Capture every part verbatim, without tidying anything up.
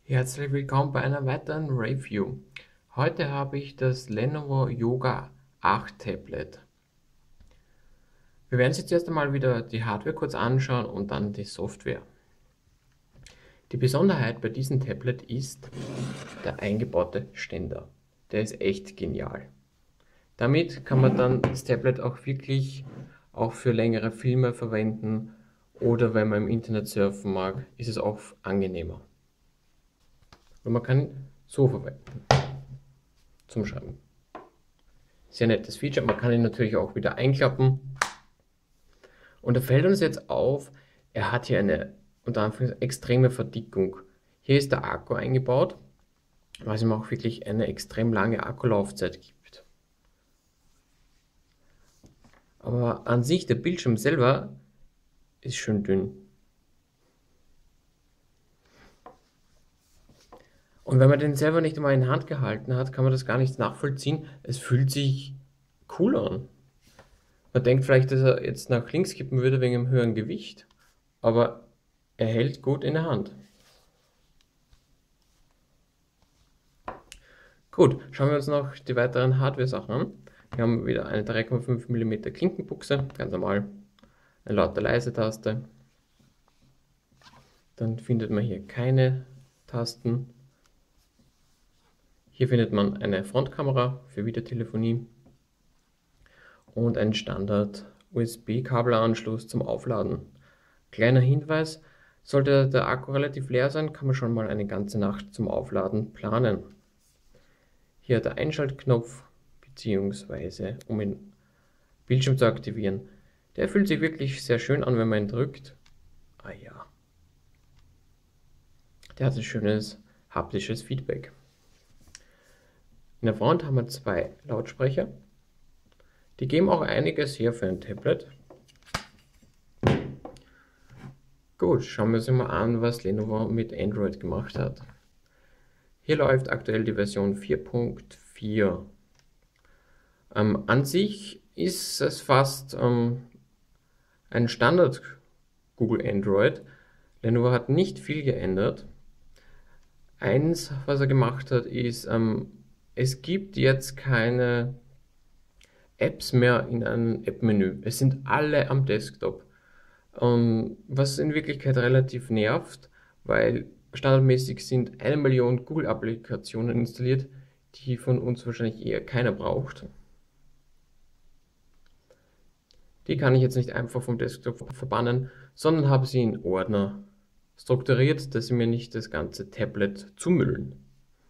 Herzlich willkommen bei einer weiteren Review. Heute habe ich das Lenovo Yoga acht Tablet. Wir werden uns jetzt erst einmal wieder die Hardware kurz anschauen und dann die Software. Die Besonderheit bei diesem Tablet ist der eingebaute Ständer. Der ist echt genial. Damit kann man dann das Tablet auch wirklich auch für längere Filme verwenden oder wenn man im Internet surfen mag, ist es auch angenehmer. Und man kann so verwenden zum Schreiben. Sehr nettes Feature. Man kann ihn natürlich auch wieder einklappen. Und da fällt uns jetzt auf, er hat hier eine unter Anführungszeichen extreme Verdickung. Hier ist der Akku eingebaut, was ihm auch wirklich eine extrem lange Akkulaufzeit gibt. Aber an sich der Bildschirm selber ist schön dünn. Und wenn man den selber nicht einmal in der Hand gehalten hat, kann man das gar nicht nachvollziehen. Es fühlt sich cool an. Man denkt vielleicht, dass er jetzt nach links kippen würde wegen dem höheren Gewicht, aber er hält gut in der Hand. Gut, schauen wir uns noch die weiteren Hardware-Sachen an. Wir haben wieder eine drei Komma fünf Millimeter Klinkenbuchse, ganz normal, eine laute leise Taste. Dann findet man hier keine Tasten. Hier findet man eine Frontkamera für Videotelefonie und einen Standard U S B-Kabelanschluss zum Aufladen. Kleiner Hinweis, sollte der Akku relativ leer sein, kann man schon mal eine ganze Nacht zum Aufladen planen. Hier der Einschaltknopf, beziehungsweise um den Bildschirm zu aktivieren. Der fühlt sich wirklich sehr schön an, wenn man ihn drückt. Ah ja. Der hat ein schönes haptisches Feedback. In der Front haben wir zwei Lautsprecher. Die geben auch einiges her für ein Tablet. Gut, schauen wir uns mal an, was Lenovo mit Android gemacht hat. Hier läuft aktuell die Version vier Punkt vier. Ähm, an sich ist es fast ähm, ein Standard Google Android. Lenovo hat nicht viel geändert. Eins, was er gemacht hat, ist, ähm, es gibt jetzt keine Apps mehr in einem App-Menü. Es sind alle am Desktop. Um, was in Wirklichkeit relativ nervt, weil standardmäßig sind eine Million Google-Applikationen installiert, die von uns wahrscheinlich eher keiner braucht. Die kann ich jetzt nicht einfach vom Desktop verbannen, sondern habe sie in Ordner strukturiert, dass sie mir nicht das ganze Tablet zumüllen.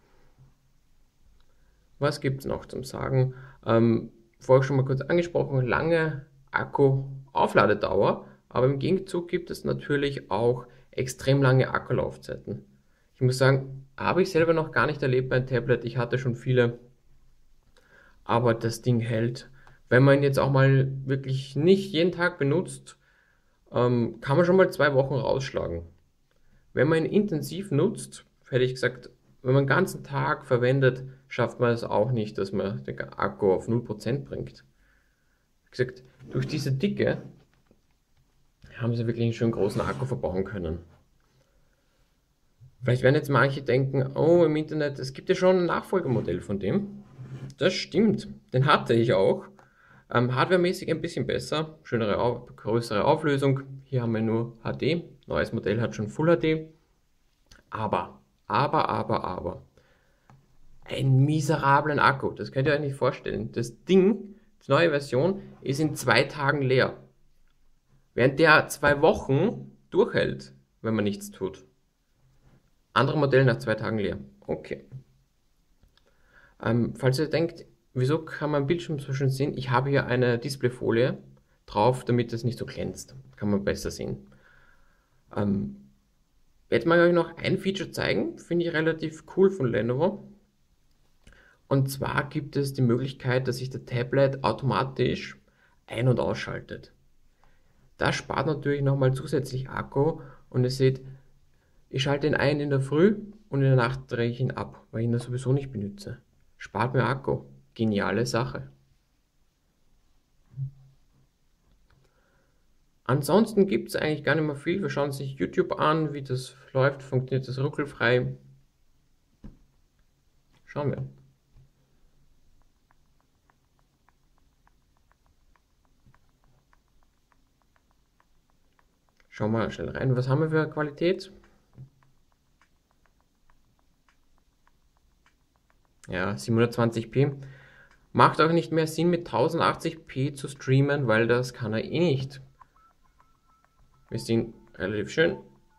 Was gibt es noch zum Sagen? Ähm, vorher schon mal kurz angesprochen, lange Akku-Aufladedauer, aber im Gegenzug gibt es natürlich auch extrem lange Akkulaufzeiten. Ich muss sagen, habe ich selber noch gar nicht erlebt bei einem Tablet, ich hatte schon viele, aber das Ding hält. Wenn man ihn jetzt auch mal wirklich nicht jeden Tag benutzt, ähm, kann man schon mal zwei Wochen rausschlagen. Wenn man ihn intensiv nutzt, hätte ich gesagt, wenn man den ganzen Tag verwendet, schafft man es auch nicht, dass man den Akku auf null Prozent bringt. Wie gesagt, durch diese Dicke haben sie wirklich einen schönen großen Akku verbauen können. Vielleicht werden jetzt manche denken, oh, im Internet, es gibt ja schon ein Nachfolgemodell von dem. Das stimmt, den hatte ich auch. Ähm, hardwaremäßig ein bisschen besser, schönere, größere Auflösung. Hier haben wir nur H D, neues Modell hat schon Full H D. Aber, aber, aber, aber, einen miserablen Akku, das könnt ihr euch nicht vorstellen. Das Ding, die neue Version, ist in zwei Tagen leer. Während der zwei Wochen durchhält, wenn man nichts tut. Andere Modelle nach zwei Tagen leer. Okay. Ähm, falls ihr denkt, wieso kann man am Bildschirm so schön sehen? Ich habe hier eine Displayfolie drauf, damit es nicht so glänzt. Kann man besser sehen. Ähm, jetzt mal euch noch ein Feature zeigen, finde ich relativ cool von Lenovo. Und zwar gibt es die Möglichkeit, dass sich der Tablet automatisch ein- und ausschaltet. Das spart natürlich nochmal zusätzlich Akku und ihr seht, ich schalte ihn ein in der Früh und in der Nacht drehe ich ihn ab, weil ich ihn das sowieso nicht benutze. Spart mir Akku. Geniale Sache. Ansonsten gibt es eigentlich gar nicht mehr viel. Wir schauen uns YouTube an, wie das läuft, funktioniert das ruckelfrei. Schauen wir. Schauen wir mal schnell rein. Was haben wir für Qualität? Ja, siebenhundertzwanzig p. Macht auch nicht mehr Sinn mit tausendachtzig p zu streamen, weil das kann er eh nicht. Wir sehen relativ schön.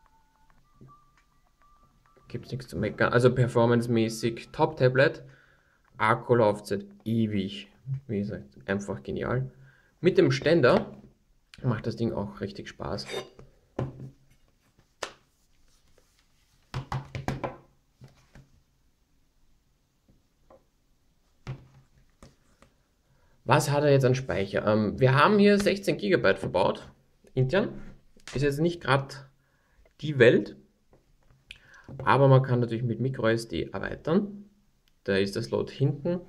Gibt es nichts zu meckern. Also performancemäßig Top-Tablet. Akkulaufzeit ewig. Wie gesagt, einfach genial. Mit dem Ständer macht das Ding auch richtig Spaß. Was hat er jetzt an Speicher? Ähm, wir haben hier sechzehn Gigabyte verbaut, intern. Ist jetzt nicht gerade die Welt, aber man kann natürlich mit MicroSD erweitern. Da ist das Slot hinten.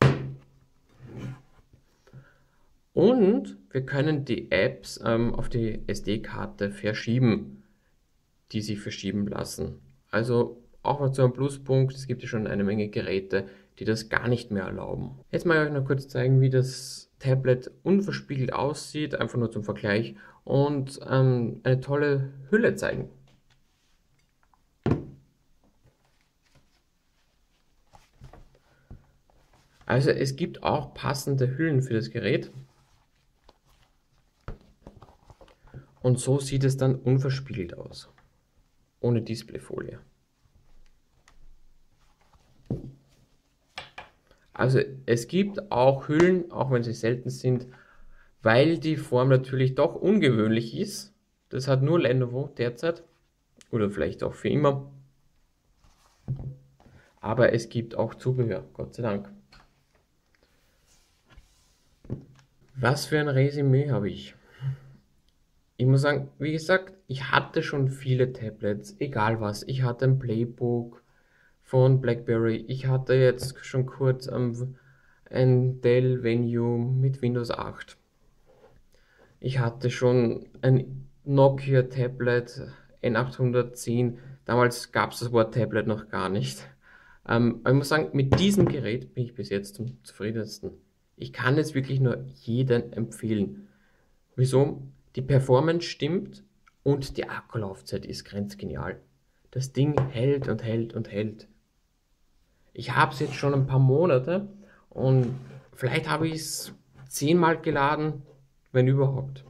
Und wir können die Apps ähm, auf die S D-Karte verschieben, die sich verschieben lassen. Also auch mal zu einem Pluspunkt, es gibt ja schon eine Menge Geräte, die das gar nicht mehr erlauben. Jetzt mal euch noch kurz zeigen, wie das Tablet unverspiegelt aussieht, einfach nur zum Vergleich, und ähm, eine tolle Hülle zeigen. Also es gibt auch passende Hüllen für das Gerät. Und so sieht es dann unverspiegelt aus, ohne Displayfolie. Also es gibt auch Hüllen, auch wenn sie selten sind, weil die Form natürlich doch ungewöhnlich ist. Das hat nur Lenovo derzeit oder vielleicht auch für immer. Aber es gibt auch Zubehör, Gott sei Dank. Was für ein Resümee habe ich? Ich muss sagen, wie gesagt, ich hatte schon viele Tablets, egal was. Ich hatte ein Playbook von BlackBerry. Ich hatte jetzt schon kurz ähm, ein Dell Venue mit Windows acht. Ich hatte schon ein Nokia Tablet N achthundertzehn. Damals gab es das Wort Tablet noch gar nicht. Ähm, aber ich muss sagen, mit diesem Gerät bin ich bis jetzt zum zufriedensten. Ich kann es wirklich nur jedem empfehlen. Wieso? Die Performance stimmt und die Akkulaufzeit ist grenzgenial. Das Ding hält und hält und hält. Ich habe es jetzt schon ein paar Monate und vielleicht habe ich es zehnmal geladen, wenn überhaupt.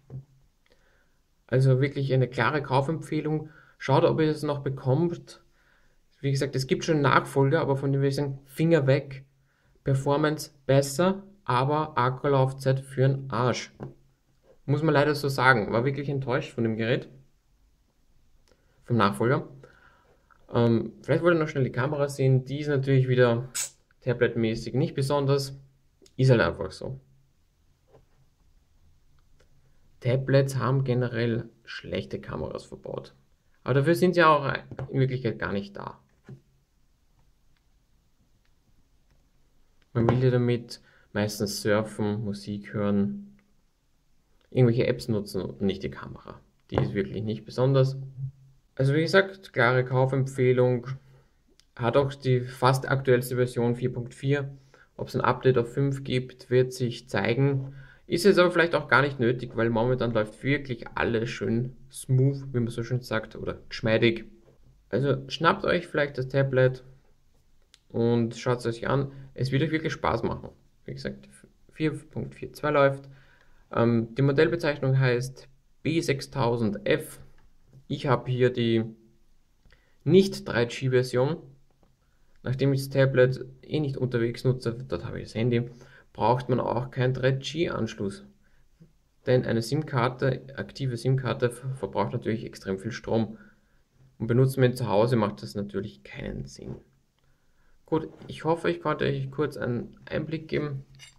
Also wirklich eine klare Kaufempfehlung. Schaut, ob ihr es noch bekommt. Wie gesagt, es gibt schon Nachfolger, aber von dem würde ich sagen, Finger weg. Performance besser, aber Akkulaufzeit für den Arsch. Muss man leider so sagen. War wirklich enttäuscht von dem Gerät. Vom Nachfolger. Ähm, vielleicht wollt ihr noch schnell die Kamera sehen. Die ist natürlich wieder tabletmäßig nicht besonders. Ist halt einfach so. Tablets haben generell schlechte Kameras verbaut. Aber dafür sind sie auch in Wirklichkeit gar nicht da. Man will ja damit meistens surfen, Musik hören, irgendwelche Apps nutzen und nicht die Kamera. Die ist wirklich nicht besonders. Also wie gesagt, klare Kaufempfehlung. Hat auch die fast aktuellste Version vier Punkt vier. Ob es ein Update auf fünf gibt, wird sich zeigen. Ist jetzt aber vielleicht auch gar nicht nötig, weil momentan läuft wirklich alles schön smooth, wie man so schön sagt, oder geschmeidig. Also schnappt euch vielleicht das Tablet und schaut es euch an. Es wird euch wirklich Spaß machen. Wie gesagt, vier Punkt zweiundvierzig läuft. Ähm, die Modellbezeichnung heißt B sechstausend F. Ich habe hier die nicht drei G Version. Nachdem ich das Tablet eh nicht unterwegs nutze, dort habe ich das Handy, braucht man auch keinen drei G Anschluss. Denn eine SIM-Karte, aktive SIM-Karte, verbraucht natürlich extrem viel Strom. Und benutzen wir ihn zu Hause macht das natürlich keinen Sinn. Gut, ich hoffe, ich konnte euch kurz einen Einblick geben,